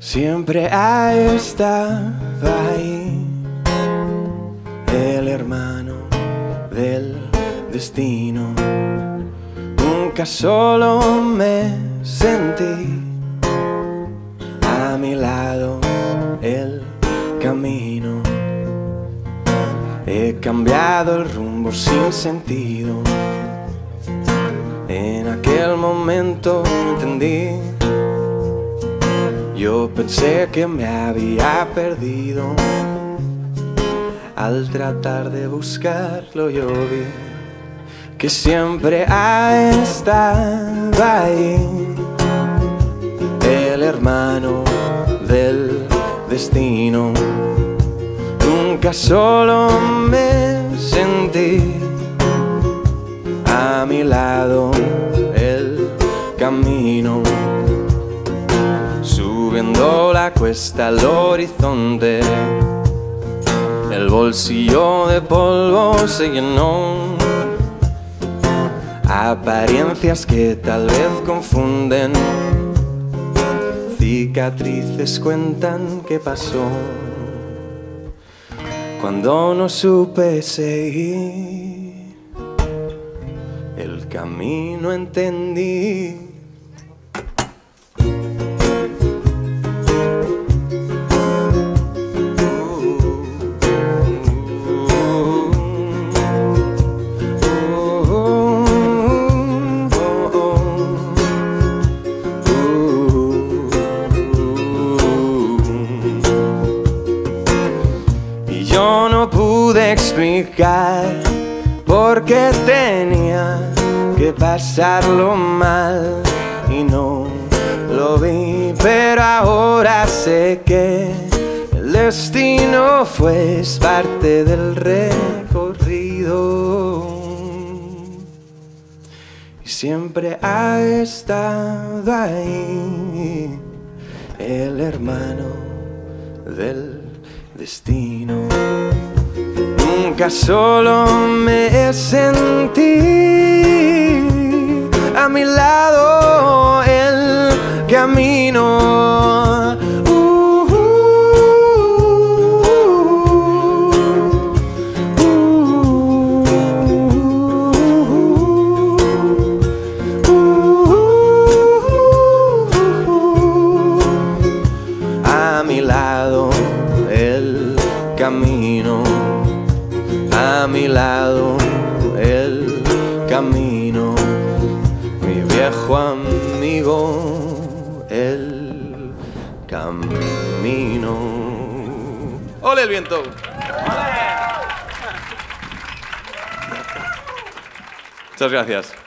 Siempre ha estado ahí, el hermano del destino. Nunca solo me sentí, a mi lado el camino. He cambiado el rumbo sin sentido. En aquel momento entendí. Yo pensé que me había perdido. Al tratar de buscarlo yo vi que siempre ha estado ahí, el hermano del destino. Nunca solo me sentí, a mi lado el camino. Subiendo la cuesta al horizonte, el bolsillo de polvo se llenó. Apariencias que tal vez confunden, cicatrices cuentan qué pasó. Cuando no supe seguir el camino entendí. Yo no pude explicar por qué tenía que pasarlo mal y no lo vi, pero ahora sé que el destino fue parte del recorrido y siempre ha estado ahí, el hermano del destino. Nunca solo me sentí, a mi lado el camino. A mi lado el camino, a mi lado el camino, mi viejo amigo, el camino. ¡Ole el viento! ¡Ole! Muchas gracias.